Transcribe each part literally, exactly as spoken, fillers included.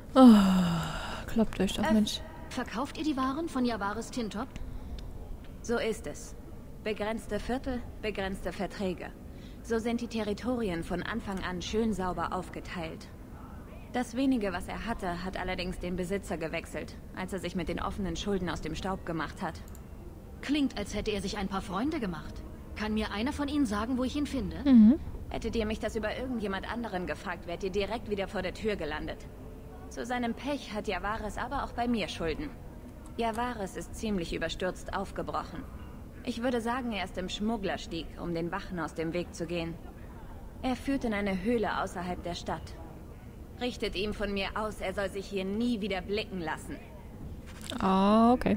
Oh, klappt euch doch, Äh, Mensch. Verkauft ihr die Waren von Javaris Tintop? So ist es. Begrenzte Viertel, begrenzte Verträge. So sind die Territorien von Anfang an schön sauber aufgeteilt. Das wenige, was er hatte, hat allerdings den Besitzer gewechselt, als er sich mit den offenen Schulden aus dem Staub gemacht hat. Klingt, als hätte er sich ein paar Freunde gemacht. Kann mir einer von Ihnen sagen, wo ich ihn finde? Mhm. Hättet ihr mich das über irgendjemand anderen gefragt, wärt ihr direkt wieder vor der Tür gelandet. Zu seinem Pech hat Javaris aber auch bei mir Schulden. Javaris ist ziemlich überstürzt aufgebrochen. Ich würde sagen, er ist im Schmugglerstieg, um den Wachen aus dem Weg zu gehen. Er führt in eine Höhle außerhalb der Stadt. Richtet ihm von mir aus, er soll sich hier nie wieder blicken lassen. Ah, okay.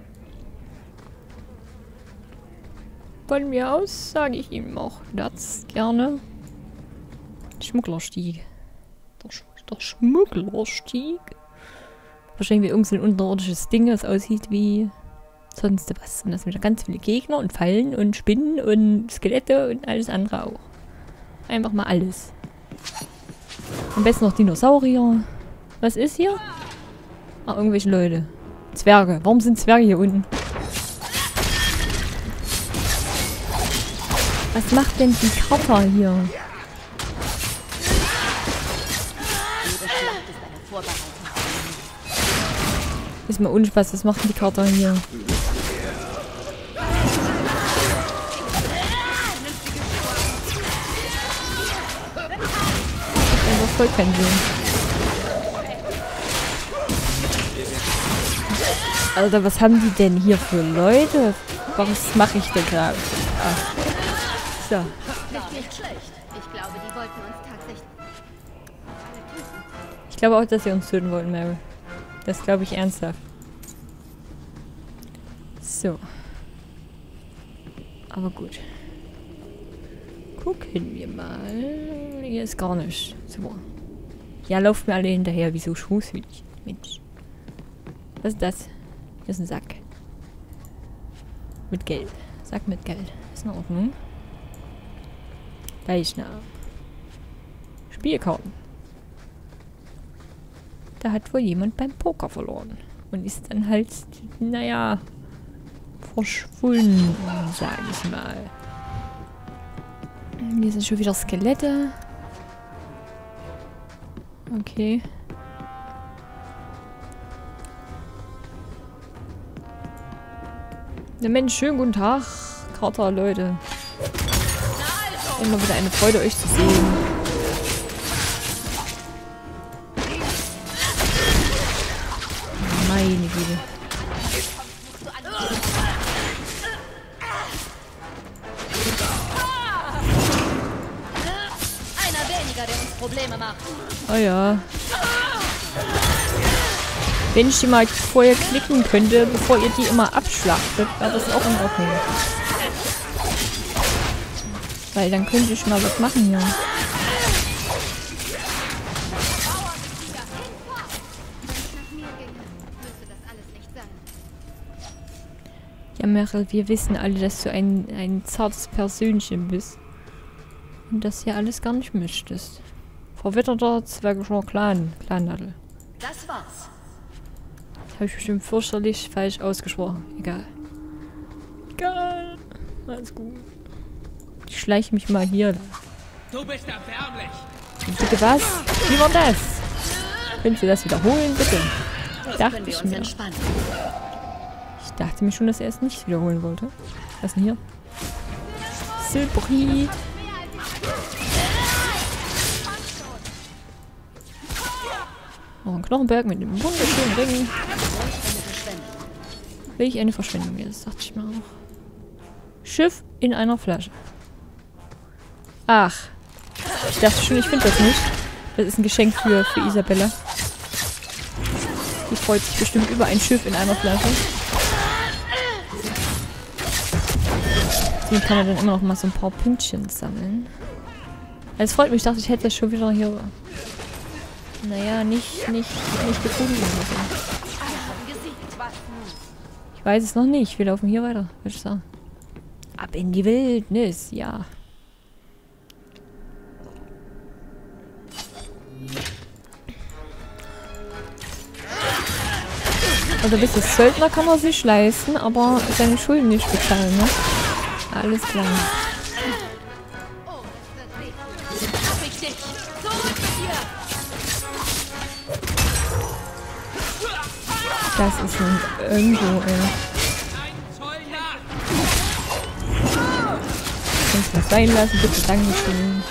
Von mir aus sage ich ihm auch das gerne. Schmugglerstieg. Der, Sch der Schmugglerstieg. Wahrscheinlich wie irgend so ein unterirdisches Ding, das aussieht wie sonst was. Und das sind wieder ganz viele Gegner und Fallen und Spinnen und Skelette und alles andere auch. Einfach mal alles. Am besten noch Dinosaurier. Was ist hier? Ah, irgendwelche Leute. Zwerge. Warum sind Zwerge hier unten? Was macht denn die Karte hier? Ist mal unspaß, was macht denn die Karte hier? Das ist einfach voll keinen Sinn. Alter, was haben die denn hier für Leute? Was mache ich denn gerade? Ah. So. Nicht schlecht. Ich glaube, die wollten uns tatsächlich... Ich glaube auch, dass sie uns töten wollten, Mary. Das glaube ich ernsthaft. So. Aber gut. Gucken wir mal. Hier ist gar nichts. Super. Ja, lauft mir alle hinterher, wie so Schuhshütchen. Mensch. Was ist das? Hier ist ein Sack. Mit Geld. Sack mit Geld. Ist in Ordnung. Leichner. Spielkarten. Da hat wohl jemand beim Poker verloren. Und ist dann halt, naja, verschwunden, sag ich mal. Hier sind schon wieder Skelette. Okay. Na Mensch, schönen guten Tag, Carter, Leute. Immer wieder eine Freude, euch zu sehen. Meine Güte. Einer weniger, der uns Probleme macht. Oh ja. Wenn ich die mal vorher klicken könnte, bevor ihr die immer abschlachtet, wäre das auch in Ordnung. Weil dann könnte ich mal was machen hier. Ja, Meryl, wir wissen alle, dass du ein, ein zartes Persönchen bist. Und das hier alles gar nicht möchtest. Verwitterter zwergischer Clan. Clan-Nadel. Das war's. Habe ich bestimmt fürchterlich falsch ausgesprochen. Egal. Egal. Alles gut. Ich schleiche mich mal hier. Du bist erbärmlich. Bitte was? Wie war das? Können Sie das wiederholen, bitte? Dachte Können wir ich uns mir. entspannen. Ich dachte mir schon, dass er es nicht wiederholen wollte. Was ist denn hier? Silbri. Oh, ein Knochenberg mit einem wunderschönen Ring. Welch eine Verschwendung. Ja, das dachte ich mir auch. Schiff in einer Flasche. Ach. Ich dachte schon, ich finde das nicht. Das ist ein Geschenk für, für Isabella. Die freut sich bestimmt über ein Schiff in einer Flasche. Deswegen kann man dann immer noch mal so ein paar Pünktchen sammeln. Es freut mich, ich dachte, ich hätte das schon wieder hier. Naja, nicht, nicht, nicht gefunden. Ich weiß es noch nicht. Wir laufen hier weiter, würde ich sagen. Ab in die Wildnis, ja. Also ein bisschen Söldner kann er sich leisten, aber seine Schulden nicht bezahlen, ne? Alles klar. Das ist ein irgendwo, ey. Kannst du das sein lassen, bitte, Dankeschön.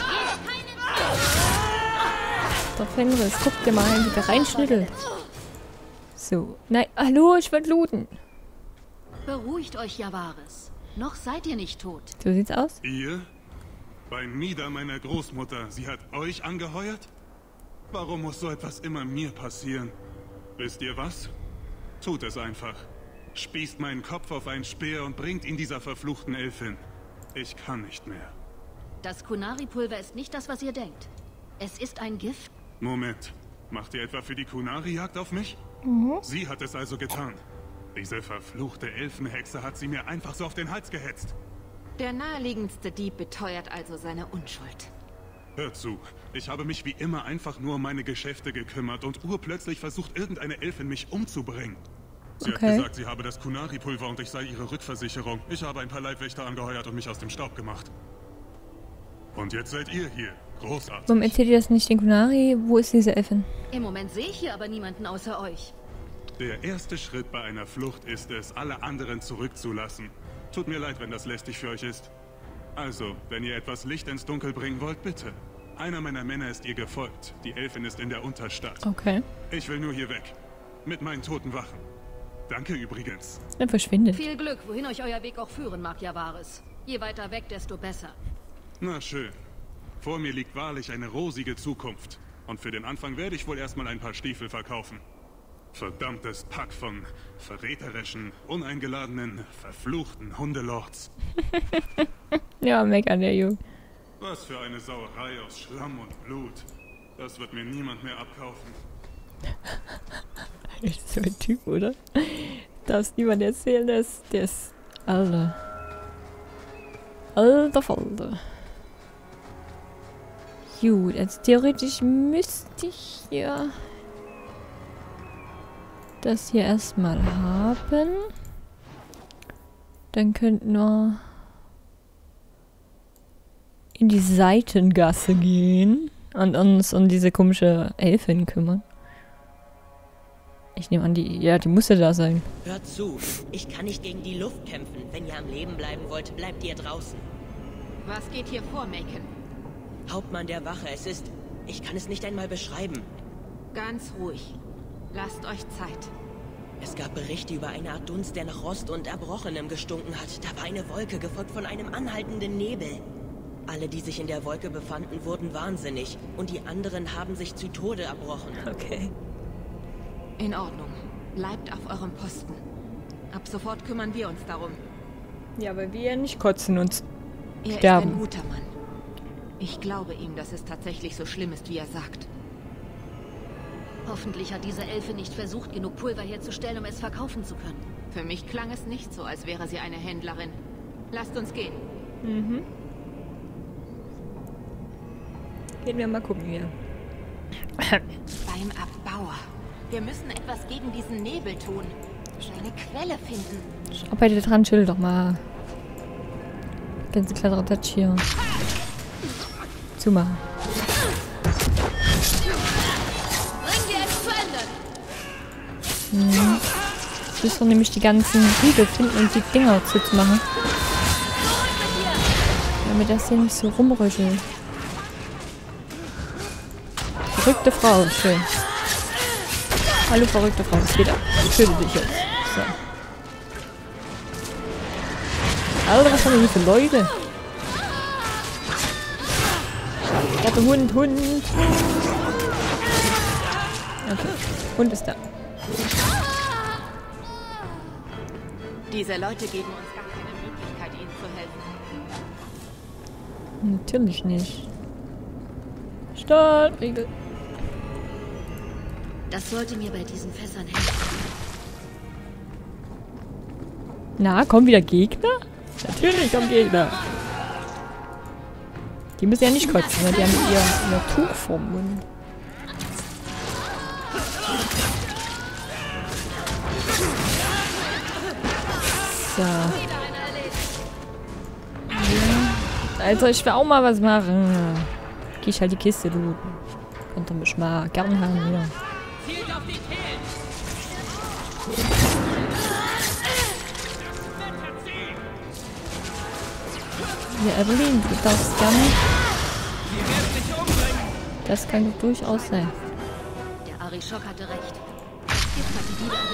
Der Fenris, guck dir mal rein, wie der reinschnittelt. So. Nein, hallo, ich will looten. Beruhigt euch, Javaris. Noch seid ihr nicht tot. So sieht's aus. Ihr? Bei Mida meiner Großmutter. Sie hat euch angeheuert? Warum muss so etwas immer mir passieren? Wisst ihr was? Tut es einfach. Spießt meinen Kopf auf einen Speer und bringt ihn dieser verfluchten Elfin. Ich kann nicht mehr. Das Kunari-Pulver ist nicht das, was ihr denkt. Es ist ein Gift. Moment. Macht ihr etwa für die Kunari-Jagd auf mich? Mhm. Sie hat es also getan. Diese verfluchte Elfenhexe hat sie mir einfach so auf den Hals gehetzt. Der naheliegendste Dieb beteuert also seine Unschuld. Hört zu, ich habe mich wie immer einfach nur um meine Geschäfte gekümmert und urplötzlich versucht irgendeine Elfin mich umzubringen. Sie Okay. hat gesagt, sie habe das Kunari-Pulver und ich sei ihre Rückversicherung. Ich habe ein paar Leibwächter angeheuert und mich aus dem Staub gemacht. Und jetzt seid ihr hier. Großartig. Warum erzählt ihr das nicht den Kunari? Wo ist diese Elfin? Im Moment sehe ich hier aber niemanden außer euch. Der erste Schritt bei einer Flucht ist es, alle anderen zurückzulassen. Tut mir leid, wenn das lästig für euch ist. Also, wenn ihr etwas Licht ins Dunkel bringen wollt, bitte. Einer meiner Männer ist ihr gefolgt. Die Elfin ist in der Unterstadt. Okay. Ich will nur hier weg. Mit meinen toten Wachen. Danke übrigens. Dann verschwindet. Viel Glück, wohin euch euer Weg auch führen mag, Javaris. Je weiter weg, desto besser. Na schön. Vor mir liegt wahrlich eine rosige Zukunft. Und für den Anfang werde ich wohl erstmal ein paar Stiefel verkaufen. Verdammtes Pack von verräterischen, uneingeladenen, verfluchten Hundelords. Ja, meckern der Junge. Was für eine Sauerei aus Schlamm und Blut. Das wird mir niemand mehr abkaufen. Echt so ein Typ, oder? Darfst niemand erzählen, dass der ist... Alter. Alter Falter. Gut, also theoretisch müsste ich hier das hier erstmal haben. Dann könnten wir in die Seitengasse gehen und uns um diese komische Elfin kümmern. Ich nehme an, die, ja, die musste da sein. Hört zu, ich kann nicht gegen die Luft kämpfen. Wenn ihr am Leben bleiben wollt, bleibt ihr draußen. Was geht hier vor, Macon? Hauptmann der Wache, es ist... Ich kann es nicht einmal beschreiben. Ganz ruhig. Lasst euch Zeit. Es gab Berichte über eine Art Dunst, der nach Rost und Erbrochenem gestunken hat. Da war eine Wolke, gefolgt von einem anhaltenden Nebel. Alle, die sich in der Wolke befanden, wurden wahnsinnig. Und die anderen haben sich zu Tode erbrochen. Okay. In Ordnung. Bleibt auf eurem Posten. Ab sofort kümmern wir uns darum. Ja, weil wir ja nicht kotzen uns. Er Sterben. ist ein guter Mann. Ich glaube ihm, dass es tatsächlich so schlimm ist, wie er sagt. Hoffentlich hat diese Elfe nicht versucht, genug Pulver herzustellen, um es verkaufen zu können. Für mich klang es nicht so, als wäre sie eine Händlerin. Lasst uns gehen. Mhm. Gehen wir mal gucken hier. Beim Abbauer. Wir müssen etwas gegen diesen Nebel tun. Eine Quelle finden. Ich arbeite dran, chill doch mal. Ganze cleverer Touch hier. Zumachen. Bring dir es zu Ende! Mhm. Jetzt müssen wir nämlich die ganzen Riegel finden und die Dinger zuzumachen. Damit das hier nicht so rumrüttelt. Verrückte Frau, schön. Hallo verrückte Frau, es geht ab. Ich töte dich jetzt. So. Alter, was haben wir hier für Leute? Warte, Hund, Hund. Okay, Hund ist da. Diese Leute geben uns gar keine Möglichkeit, ihnen zu helfen. Natürlich nicht. Startriegel. Das sollte mir bei diesen Fässern helfen. Na, kommen wieder Gegner? Natürlich kommen Gegner. Die müssen ja nicht kotzen, ne? Die haben ihr, ihr Tuch vorm Mund. So. Ja. Alter, ich will auch mal was machen. Geh ich halt die Kiste looten. Könnt ihr mich mal gern haben, ja. Ja, Evelyn, du darfst gerne. Das kann doch durchaus sein. Der Arishok hatte recht. Das Gift hat die Diebe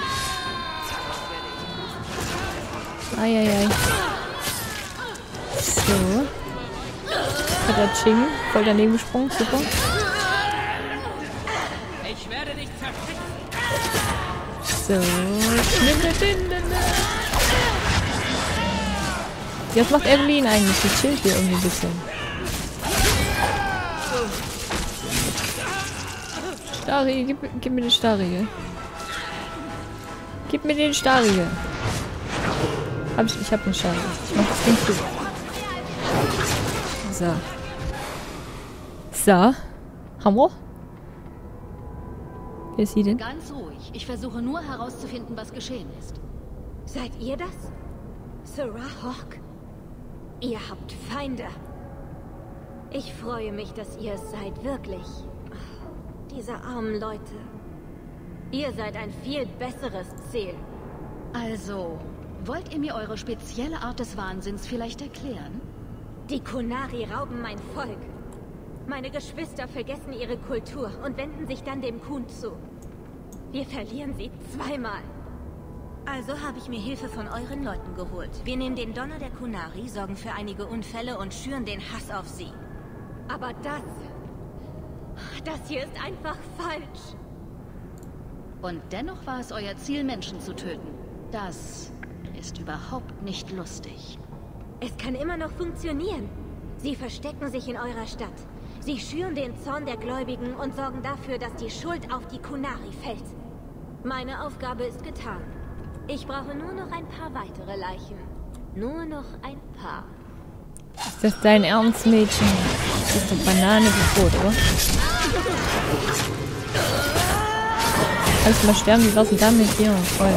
erwischt. Eieiei. So. Hat der Ching voll daneben gesprungen, super. Ich werde dich zerfetzen. So. Was macht Evelyn eigentlich? Die chillt hier irgendwie ein bisschen. Stari, gib, gib mir den Stari. Gib mir den Stari. Hab ich, ich hab den Stari. Ich mach das Ding gut. So. So. Haben wir? Wer ist sie denn? Ganz ruhig. Ich versuche nur herauszufinden, was geschehen ist. Seid ihr das? Sarah Hawk? Ihr habt Feinde. Ich freue mich, dass ihr es seid, wirklich. Diese armen Leute. Ihr seid ein viel besseres Ziel. Also, wollt ihr mir eure spezielle Art des Wahnsinns vielleicht erklären? Die Qunari rauben mein Volk. Meine Geschwister vergessen ihre Kultur und wenden sich dann dem Khun zu. Wir verlieren sie zweimal. Also habe ich mir Hilfe von euren Leuten geholt. Wir nehmen den Donner der Qunari, sorgen für einige Unfälle und schüren den Hass auf sie. Aber das... Das hier ist einfach falsch. Und dennoch war es euer Ziel, Menschen zu töten. Das ist überhaupt nicht lustig. Es kann immer noch funktionieren. Sie verstecken sich in eurer Stadt. Sie schüren den Zorn der Gläubigen und sorgen dafür, dass die Schuld auf die Qunari fällt. Meine Aufgabe ist getan. Ich brauche nur noch ein paar weitere Leichen. Nur noch ein paar. Ist das dein Ernst, Mädchen? Das ist doch Banane wie Brot, oder? Kannst du mal sterben? Wie war's denn damit hier? Voll.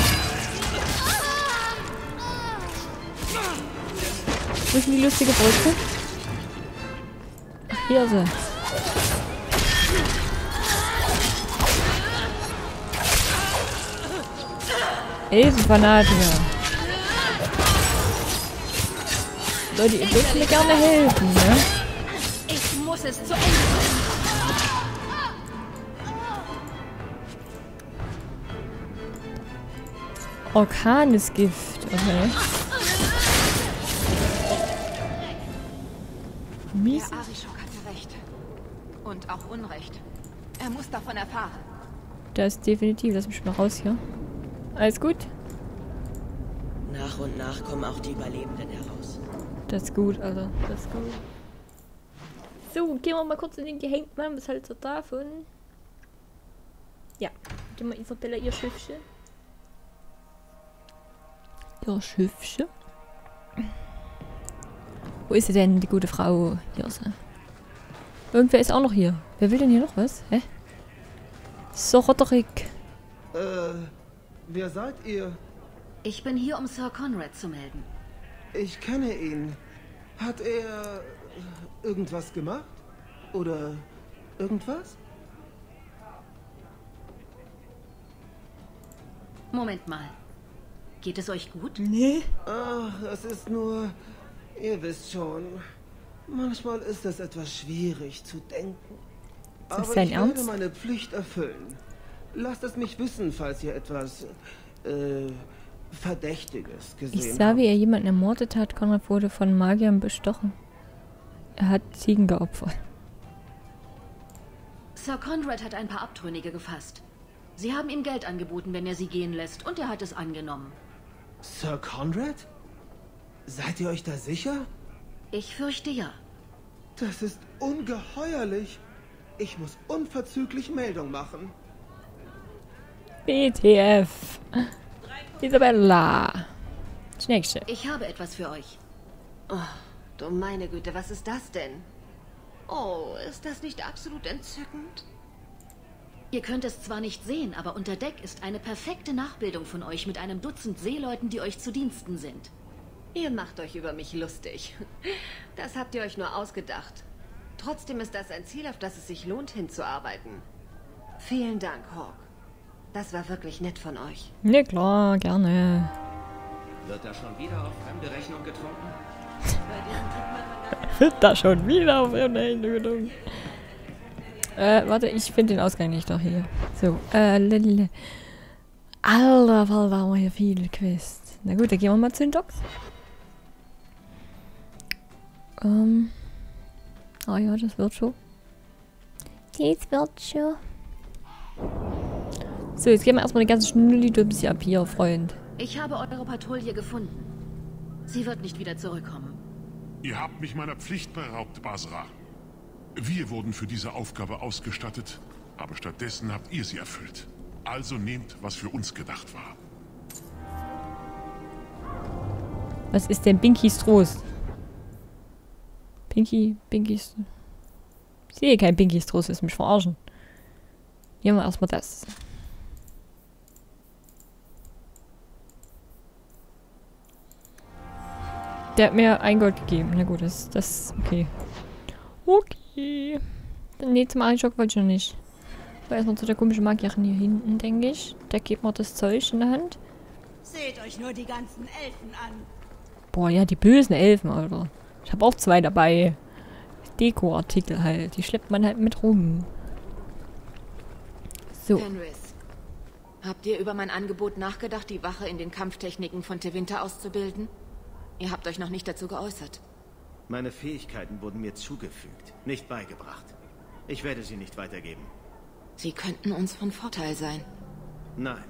Wo ist denn die lustige Brücke? Ach, hier ist sie. Elfenfanatiker. Leute, ihr dürft mir gerne helfen, ne? Ich muss es zu Ende bringen. Orkanesgift, okay. Mies. Der Arishok hatte recht. Und auch Unrecht. Er muss davon erfahren. Das ist definitiv. Lass mich mal raus hier. Alles gut? Nach und nach kommen auch die Überlebenden heraus. Das ist gut, Alter. Das ist gut. So, gehen wir mal kurz in den gehängt Mann. Was halt so davon? Ja. Gehen wir Isabella ihr Schiffchen. Ihr Schiffchen? Wo ist sie denn, die gute Frau? Hier ist sie. Irgendwer ist auch noch hier. Wer will denn hier noch was? Hä? So, Roderick. Äh, wer seid ihr? Ich bin hier, um Sir Conrad zu melden. Ich kenne ihn. Hat er irgendwas gemacht? Oder irgendwas? Moment mal. Geht es euch gut? Nee. Ach, es ist nur... Ihr wisst schon. Manchmal ist es etwas schwierig zu denken. Ist das Aber dein ich Ernst? werde meine Pflicht erfüllen. Lasst es mich wissen, falls ihr etwas... Äh... Verdächtiges gesehen Ich sah, wie er jemanden ermordet hat. Konrad wurde von Magiern bestochen. Er hat Ziegen geopfert. Sir Conrad hat ein paar Abtrünnige gefasst. Sie haben ihm Geld angeboten, wenn er sie gehen lässt, und er hat es angenommen. Sir Conrad? Seid ihr euch da sicher? Ich fürchte ja. Das ist ungeheuerlich. Ich muss unverzüglich Meldung machen. B T F. Isabella. Das nächste. Ich habe etwas für euch. Oh, du meine Güte, was ist das denn? Oh, ist das nicht absolut entzückend? Ihr könnt es zwar nicht sehen, aber unter Deck ist eine perfekte Nachbildung von euch mit einem Dutzend Seeleuten, die euch zu Diensten sind. Ihr macht euch über mich lustig. Das habt ihr euch nur ausgedacht. Trotzdem ist das ein Ziel, auf das es sich lohnt, hinzuarbeiten. Vielen Dank, Hawk. Das war wirklich nett von euch. Ne, klar, gerne. Wird da schon wieder auf fremde Rechnung getrunken? Wird da schon wieder auf fremde Rechnung getrunken? Äh, warte, ich finde den Ausgang nicht doch hier. So, äh, lille. Alter, Alter, haben wir hier viele Quests. Na gut, dann gehen wir mal zu den Docks. Ähm. Ah ja, das wird schon. Das wird schon. So, jetzt gehen wir erstmal eine ganze Schnulli-Dubsi ab hier, Freund. Ich habe eure Patrouille gefunden. Sie wird nicht wieder zurückkommen. Ihr habt mich meiner Pflicht beraubt, Basra. Wir wurden für diese Aufgabe ausgestattet, aber stattdessen habt ihr sie erfüllt. Also nehmt, was für uns gedacht war. Was ist denn Binkies Trost? Pinky, Binkies... Ich sehe kein Binkies Trost, das ist mich verarschen. Nehmen wir erstmal das. Der hat mir ein Gold gegeben. Na gut, das ist okay. Okay. Nee, zum Einschock wollte ich noch nicht. So, erstmal zu der komischen Magierin hier hinten, denke ich. Der gibt mir das Zeug in der Hand. Seht euch nur die ganzen Elfen an. Boah, ja, die bösen Elfen, Alter. Ich habe auch zwei dabei. Deko-Artikel halt. Die schleppt man halt mit rum. So. Fenris, habt ihr über mein Angebot nachgedacht, die Wache in den Kampftechniken von Tevinter auszubilden? Ihr habt euch noch nicht dazu geäußert. Meine Fähigkeiten wurden mir zugefügt, nicht beigebracht. Ich werde sie nicht weitergeben. Sie könnten uns von Vorteil sein. Nein.